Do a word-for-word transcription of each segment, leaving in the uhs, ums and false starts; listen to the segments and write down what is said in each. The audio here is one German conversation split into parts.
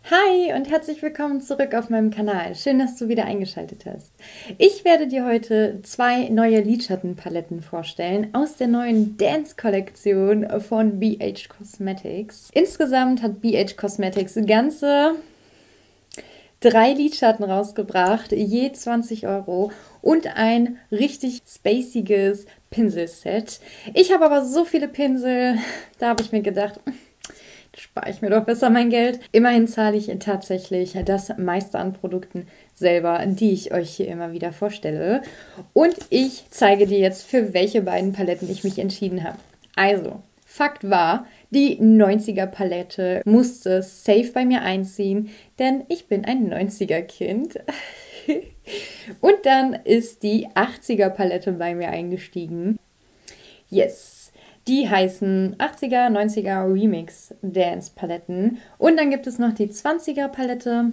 Hi und herzlich willkommen zurück auf meinem Kanal. Schön, dass du wieder eingeschaltet hast. Ich werde dir heute zwei neue Lidschattenpaletten vorstellen aus der neuen Dance-Kollektion von B H Cosmetics. Insgesamt hat B H Cosmetics ganze drei Lidschatten rausgebracht, je zwanzig Euro und ein richtig spaciges Pinselset. Ich habe aber so viele Pinsel, da habe ich mir gedacht, spare ich mir doch besser mein Geld. Immerhin zahle ich tatsächlich das meiste an Produkten selber, die ich euch hier immer wieder vorstelle. Und ich zeige dir jetzt, für welche beiden Paletten ich mich entschieden habe. Also, Fakt war, die neunziger Palette musste safe bei mir einziehen, denn ich bin ein neunziger Kind. Und dann ist die achtziger Palette bei mir eingestiegen. Yes. Die heißen achtziger, neunziger Remix Dance Paletten. Und dann gibt es noch die zwanziger Palette.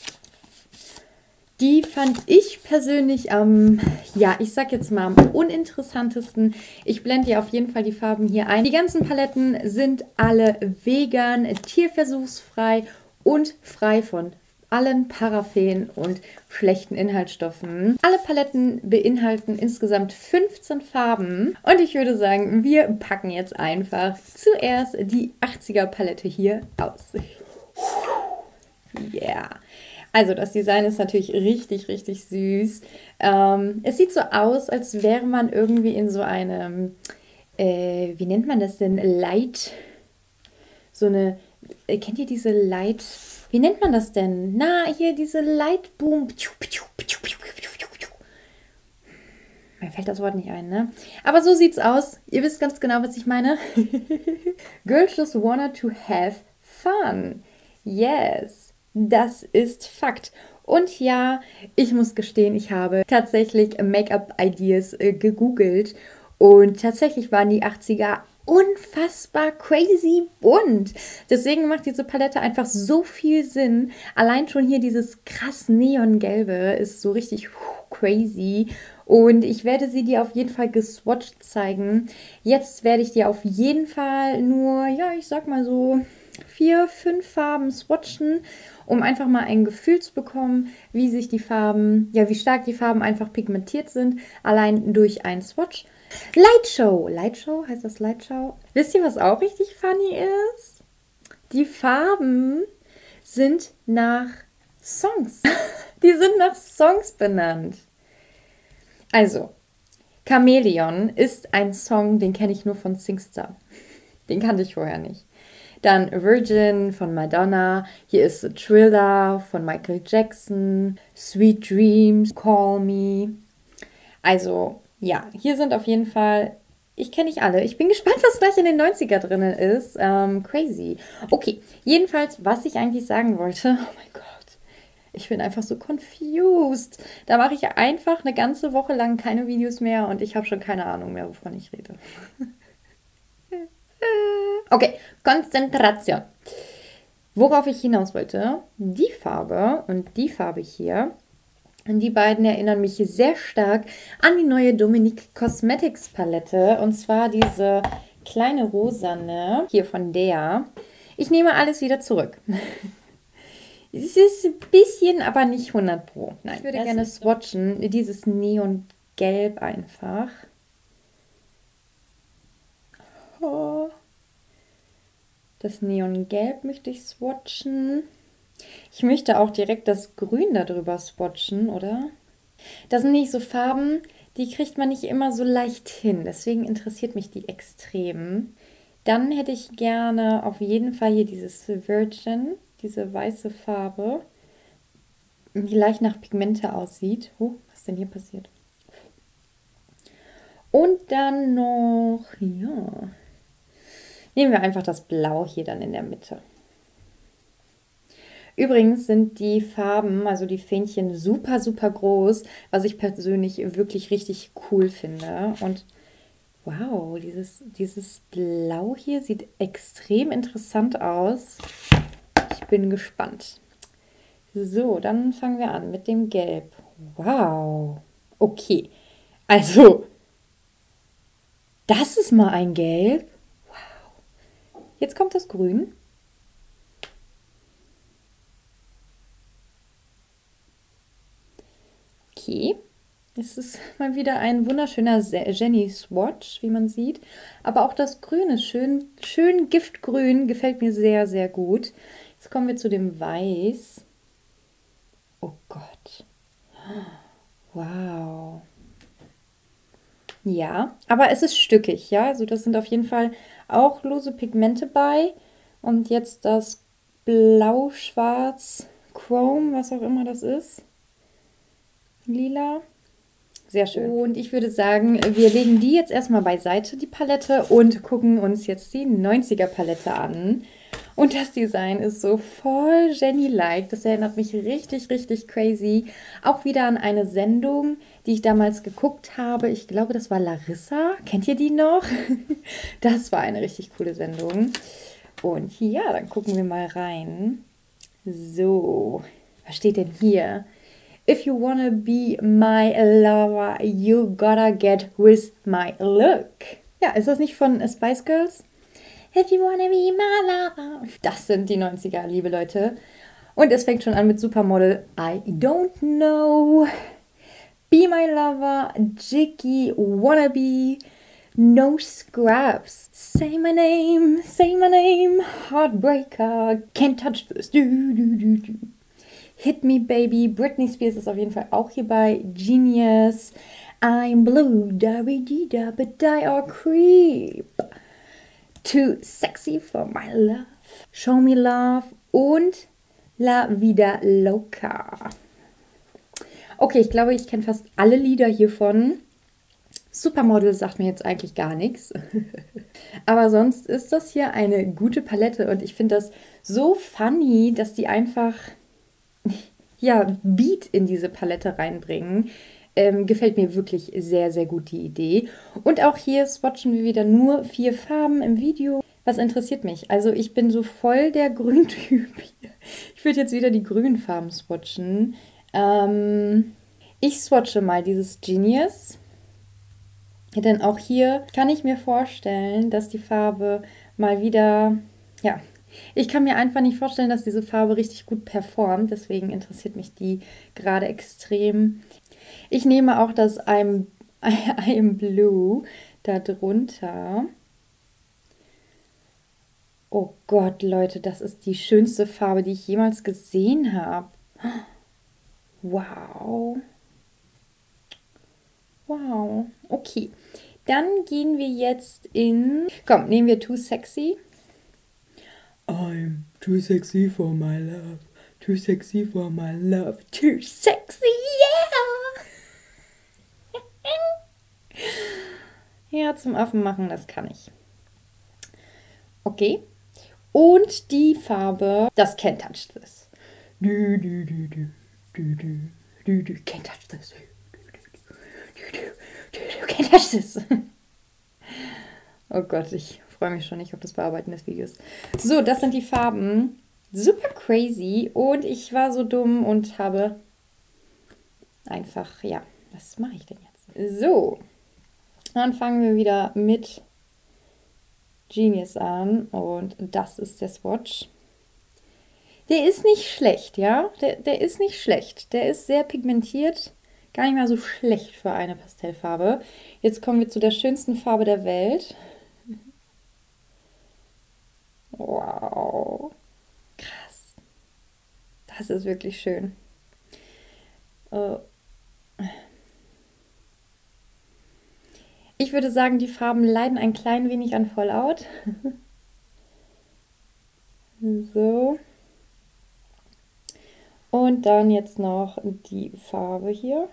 Die fand ich persönlich am, ähm, ja, ich sag jetzt mal am uninteressantesten. Ich blende dir auf jeden Fall die Farben hier ein. Die ganzen Paletten sind alle vegan, tierversuchsfrei und frei von allen Paraffen und schlechten Inhaltsstoffen. Alle Paletten beinhalten insgesamt fünfzehn Farben und ich würde sagen, wir packen jetzt einfach zuerst die achtziger Palette hier aus. Yeah! Also das Design ist natürlich richtig, richtig süß. Ähm, es sieht so aus, als wäre man irgendwie in so einem, äh, wie nennt man das denn, Light, so eine, äh, kennt ihr diese Light... Wie nennt man das denn? Na, hier diese Lightboom. Mir fällt das Wort nicht ein, ne? Aber so sieht's aus. Ihr wisst ganz genau, was ich meine. Girls just wanted to have fun. Yes, das ist Fakt. Und ja, ich muss gestehen, ich habe tatsächlich Make-up-Ideas äh, gegoogelt. Und tatsächlich waren die achtziger unfassbar crazy bunt. Deswegen macht diese Palette einfach so viel Sinn. Allein schon hier dieses krass Neongelbe ist so richtig crazy. Und ich werde sie dir auf jeden Fall geswatcht zeigen. Jetzt werde ich dir auf jeden Fall nur, ja, ich sag mal so vier, fünf Farben swatchen, um einfach mal ein Gefühl zu bekommen, wie sich die Farben, ja, wie stark die Farben einfach pigmentiert sind, allein durch einen Swatch. Lightshow. Lightshow? Heißt das Lightshow? Wisst ihr, was auch richtig funny ist? Die Farben sind nach Songs. Die sind nach Songs benannt. Also, Chameleon ist ein Song, den kenne ich nur von Singstar. Den kannte ich vorher nicht. Dann Virgin von Madonna. Hier ist Thriller von Michael Jackson. Sweet Dreams, Call Me. Also, ja, hier sind auf jeden Fall, ich kenne nicht alle. Ich bin gespannt, was gleich in den neunziger drin ist. Ähm, crazy. Okay, jedenfalls, was ich eigentlich sagen wollte, oh mein Gott, ich bin einfach so confused. Da mache ich einfach eine ganze Woche lang keine Videos mehr und ich habe schon keine Ahnung mehr, wovon ich rede. Okay, Konzentration. Worauf ich hinaus wollte, die Farbe und die Farbe hier, die beiden erinnern mich sehr stark an die neue Dominique Cosmetics Palette. Und zwar diese kleine rosane hier von der. Ich nehme alles wieder zurück. Es ist ein bisschen, aber nicht hundert Pro. Nein, ich würde gerne swatchen. Dieses Neongelb einfach. Oh. Das Neongelb möchte ich swatchen. Ich möchte auch direkt das Grün darüber swatchen, oder? Das sind nicht so Farben, die kriegt man nicht immer so leicht hin. Deswegen interessiert mich die extrem. Dann hätte ich gerne auf jeden Fall hier dieses Virgin, diese weiße Farbe, die leicht nach Pigmente aussieht. Oh, was ist denn hier passiert? Und dann noch, ja, nehmen wir einfach das Blau hier dann in der Mitte. Übrigens sind die Farben, also die Fähnchen, super, super groß, was ich persönlich wirklich richtig cool finde. Und wow, dieses, dieses Blau hier sieht extrem interessant aus. Ich bin gespannt. So, dann fangen wir an mit dem Gelb. Wow, okay. Also, das ist mal ein Gelb. Wow. Jetzt kommt das Grün. Okay. Es ist mal wieder ein wunderschöner Jenny Swatch, wie man sieht. Aber auch das Grün ist schön, schön giftgrün. Gefällt mir sehr, sehr gut. Jetzt kommen wir zu dem Weiß. Oh Gott. Wow. Ja, aber es ist stückig, ja. Also das sind auf jeden Fall auch lose Pigmente bei. Und jetzt das Blau, Schwarz, Chrome, was auch immer das ist. Lila. Sehr schön. Und ich würde sagen, wir legen die jetzt erstmal beiseite, die Palette, und gucken uns jetzt die neunziger Palette an. Und das Design ist so voll Jenny-like. Das erinnert mich richtig, richtig crazy. Auch wieder an eine Sendung, die ich damals geguckt habe. Ich glaube, das war Larissa. Kennt ihr die noch? Das war eine richtig coole Sendung. Und ja, dann gucken wir mal rein. So, was steht denn hier? If you wanna be my lover, you gotta get with my look. Ja, ist das nicht von Spice Girls? If you wanna be my lover. Das sind die neunziger, liebe Leute. Und es fängt schon an mit Supermodel. I don't know. Be my lover. Jiggy wannabe. No scrubs. Say my name. Say my name. Heartbreaker. Can't touch this. Du, du, du, du. Hit Me Baby, Britney Spears ist auf jeden Fall auch hier bei. Genius, I'm blue, da di da but die or creep. Too sexy for my love. Show Me Love und La Vida Loca. Okay, ich glaube, ich kenne fast alle Lieder hiervon. Supermodel sagt mir jetzt eigentlich gar nichts. Aber sonst ist das hier eine gute Palette und ich finde das so funny, dass die einfach ja, Beat in diese Palette reinbringen. Ähm, gefällt mir wirklich sehr, sehr gut die Idee. Und auch hier swatchen wir wieder nur vier Farben im Video. Was interessiert mich? Also ich bin so voll der Grüntyp hier. Ich würde jetzt wieder die grünen Farben swatchen. Ähm, ich swatche mal dieses Genius. Denn auch hier kann ich mir vorstellen, dass die Farbe mal wieder, ja, ich kann mir einfach nicht vorstellen, dass diese Farbe richtig gut performt. Deswegen interessiert mich die gerade extrem. Ich nehme auch das I'm, I'm Blue da drunter. Oh Gott, Leute, das ist die schönste Farbe, die ich jemals gesehen habe. Wow. Wow. Okay, dann gehen wir jetzt in... Komm, nehmen wir Too Sexy. I'm too sexy for my love. Too sexy for my love. Too sexy, yeah! Ja, zum Affen machen, das kann ich. Okay. Und die Farbe, das Can't Touch This. Du, du, du, du, du, du, du, du, Can't Touch This. Du, du, du, du, Can't Touch This. Oh Gott, ich freue mich schon nicht auf das Bearbeiten des Videos. So, das sind die Farben. Super crazy. Und ich war so dumm und habe einfach, ja, was mache ich denn jetzt? So, dann fangen wir wieder mit Genius an. Und das ist der Swatch. Der ist nicht schlecht, ja? Der, der ist nicht schlecht. Der ist sehr pigmentiert. Gar nicht mal so schlecht für eine Pastellfarbe. Jetzt kommen wir zu der schönsten Farbe der Welt. Wow. Krass. Das ist wirklich schön. Ich würde sagen, die Farben leiden ein klein wenig an Fallout. So. Und dann jetzt noch die Farbe hier.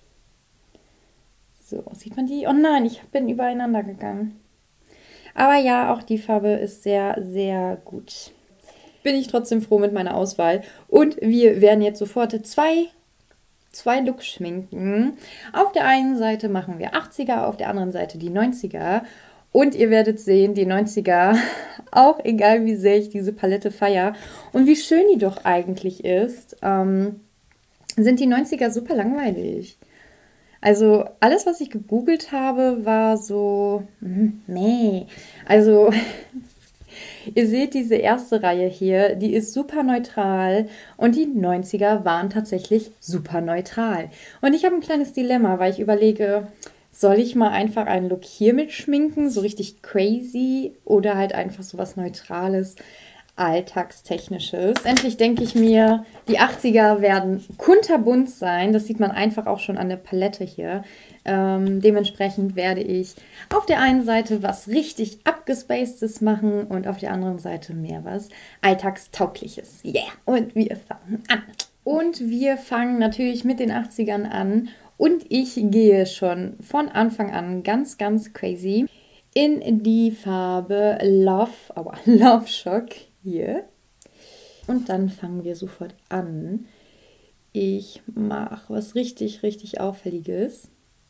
So, sieht man die? Oh nein, ich bin übereinander gegangen. Aber ja, auch die Farbe ist sehr, sehr gut. Bin ich trotzdem froh mit meiner Auswahl. Und wir werden jetzt sofort zwei, zwei Looks schminken. Auf der einen Seite machen wir achtziger, auf der anderen Seite die neunziger. Und ihr werdet sehen, die neunziger, auch egal wie sehr ich diese Palette feiere und wie schön die doch eigentlich ist, ähm, sind die neunziger super langweilig. Also alles, was ich gegoogelt habe, war so, mm, nee. Also Ihr seht diese erste Reihe hier, die ist super neutral und die neunziger waren tatsächlich super neutral. Und ich habe ein kleines Dilemma, weil ich überlege, soll ich mal einfach einen Look hier mitschminken, so richtig crazy oder halt einfach so was Neutrales, Alltagstechnisches. Endlich denke ich mir, die achtziger werden kunterbunt sein. Das sieht man einfach auch schon an der Palette hier. Ähm, dementsprechend werde ich auf der einen Seite was richtig abgespacedes machen und auf der anderen Seite mehr was Alltagstaugliches. Yeah! Und wir fangen an. Und wir fangen natürlich mit den achtzigern an. Und ich gehe schon von Anfang an ganz, ganz crazy in die Farbe Love, aber Love Shock hier. Und dann fangen wir sofort an. Ich mache was richtig, richtig Auffälliges.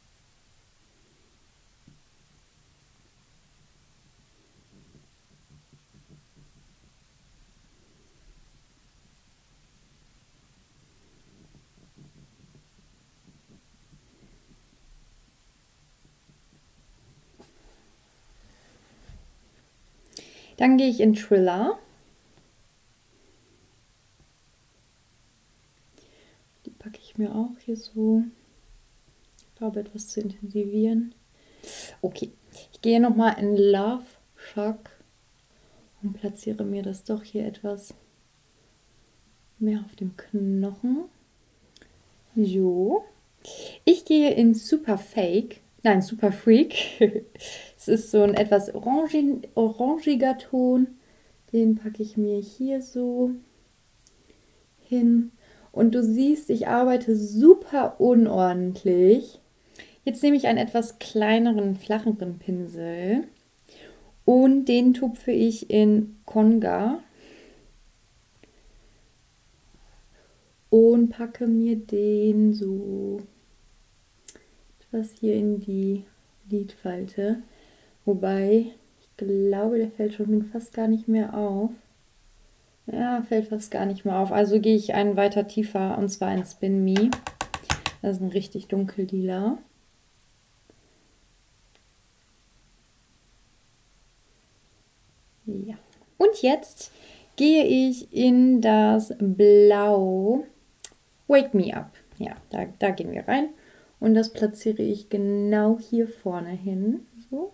Dann gehe ich in Thriller. Die packe ich mir auch hier so. Ich glaube, etwas zu intensivieren. Okay, ich gehe nochmal in Love Shock und platziere mir das doch hier etwas mehr auf dem Knochen. So. Ich gehe in Super Fake. Nein, Super Freak. Es ist so ein etwas orangin, orangiger Ton. Den packe ich mir hier so hin. Und du siehst, ich arbeite super unordentlich. Jetzt nehme ich einen etwas kleineren, flacheren Pinsel und den tupfe ich in Conga und packe mir den so etwas hier in die Lidfalte. Wobei, ich glaube, der fällt schon fast gar nicht mehr auf. Ja, fällt fast gar nicht mehr auf. Also gehe ich einen weiter tiefer und zwar in Spin Me. Das ist ein richtig dunkel lila. Ja. Und jetzt gehe ich in das Blau Wake Me Up. Ja, da, da gehen wir rein. Und das platziere ich genau hier vorne hin. So.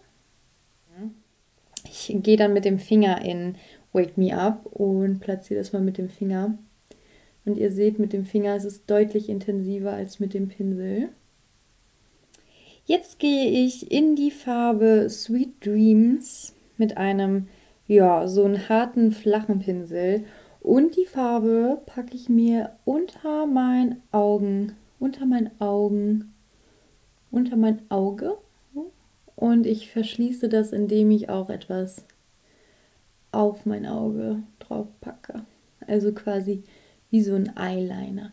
Ich gehe dann mit dem Finger in Wake Me Up und platziere das mal mit dem Finger. Und ihr seht, mit dem Finger ist es deutlich intensiver als mit dem Pinsel. Jetzt gehe ich in die Farbe Sweet Dreams mit einem, ja, so einen harten, flachen Pinsel. Und die Farbe packe ich mir unter meinen Augen, unter meinen Augen, unter mein Auge. Und ich verschließe das, indem ich auch etwas auf mein Auge drauf packe. Also quasi wie so ein Eyeliner.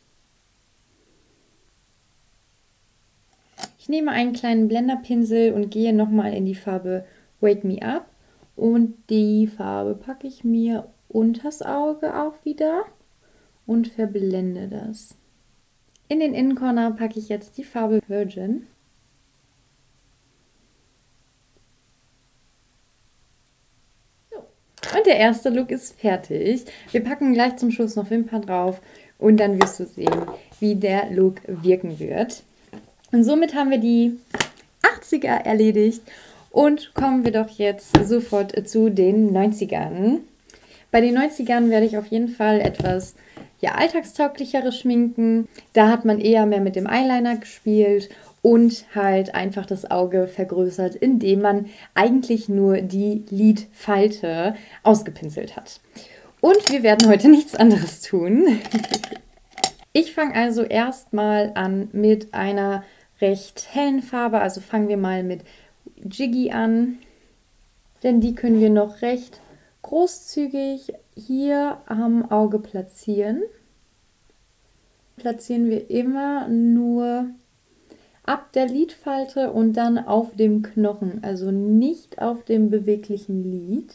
Ich nehme einen kleinen Blenderpinsel und gehe nochmal in die Farbe Wake Me Up. Und die Farbe packe ich mir unters Auge auch wieder und verblende das. In den Innencorner packe ich jetzt die Farbe Virgin. Und der erste Look ist fertig. Wir packen gleich zum Schluss noch Wimpern drauf und dann wirst du sehen, wie der Look wirken wird. Und somit haben wir die achtziger erledigt und kommen wir doch jetzt sofort zu den neunzigern. Bei den neunzigern werde ich auf jeden Fall etwas ja, alltagstauglicheres schminken. Da hat man eher mehr mit dem Eyeliner gespielt und halt einfach das Auge vergrößert, indem man eigentlich nur die Lidfalte ausgepinselt hat. Und wir werden heute nichts anderes tun. Ich fange also erstmal an mit einer recht hellen Farbe. Also fangen wir mal mit Jiggy an, denn die können wir noch recht großzügig hier am Auge platzieren. Platzieren wir immer nur ab der Lidfalte und dann auf dem Knochen, also nicht auf dem beweglichen Lid.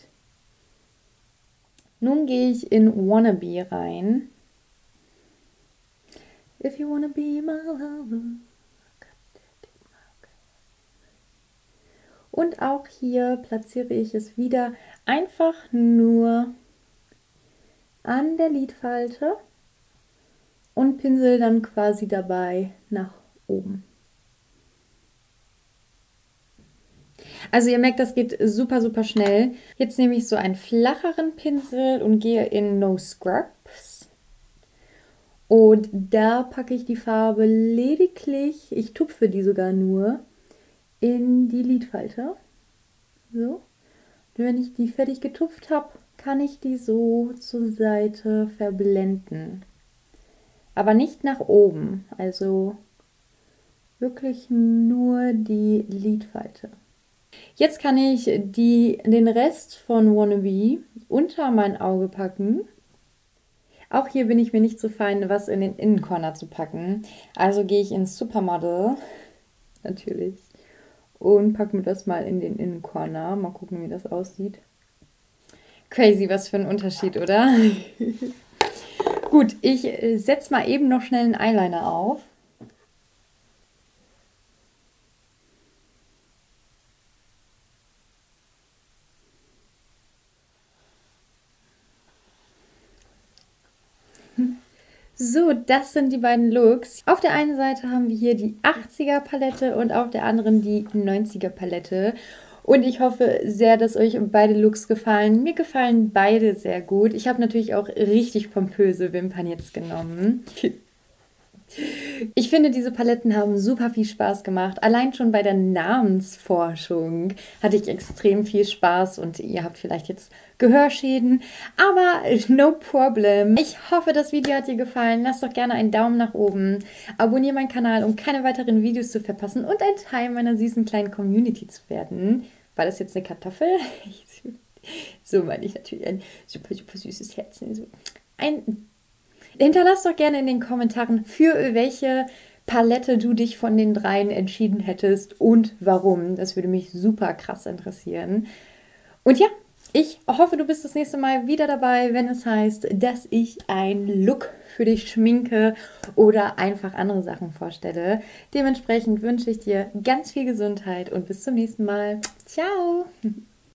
Nun gehe ich in Wannabe rein. If you wanna be my lover. Und auch hier platziere ich es wieder einfach nur an der Lidfalte und pinsel dann quasi dabei nach oben. Also ihr merkt, das geht super, super schnell. Jetzt nehme ich so einen flacheren Pinsel und gehe in No Scrubs. Und da packe ich die Farbe lediglich, ich tupfe die sogar nur, in die Lidfalte. So. Und wenn ich die fertig getupft habe, kann ich die so zur Seite verblenden. Aber nicht nach oben, also wirklich nur die Lidfalte. Jetzt kann ich die, den Rest von Wannabe unter mein Auge packen. Auch hier bin ich mir nicht so fein, was in den Innencorner zu packen. Also gehe ich ins Supermodel, natürlich, und packe mir das mal in den Innencorner. Mal gucken, wie das aussieht. Crazy, was für ein Unterschied, oder? Gut, ich setze mal eben noch schnell einen Eyeliner auf. So, das sind die beiden Looks. Auf der einen Seite haben wir hier die achtziger Palette und auf der anderen die neunziger Palette. Und ich hoffe sehr, dass euch beide Looks gefallen. Mir gefallen beide sehr gut. Ich habe natürlich auch richtig pompöse Wimpern jetzt genommen. Ich finde, diese Paletten haben super viel Spaß gemacht. Allein schon bei der Namensforschung hatte ich extrem viel Spaß und ihr habt vielleicht jetzt Gehörschäden, aber no problem. Ich hoffe, das Video hat dir gefallen. Lass doch gerne einen Daumen nach oben. Abonniere meinen Kanal, um keine weiteren Videos zu verpassen und ein Teil meiner süßen kleinen Community zu werden. War das jetzt eine Kartoffel? So meine ich natürlich ein super, super süßes Herz. Ein Hinterlass doch gerne in den Kommentaren, für welche Palette du dich von den dreien entschieden hättest und warum. Das würde mich super krass interessieren. Und ja, ich hoffe, du bist das nächste Mal wieder dabei, wenn es heißt, dass ich einen Look für dich schminke oder einfach andere Sachen vorstelle. Dementsprechend wünsche ich dir ganz viel Gesundheit und bis zum nächsten Mal. Ciao!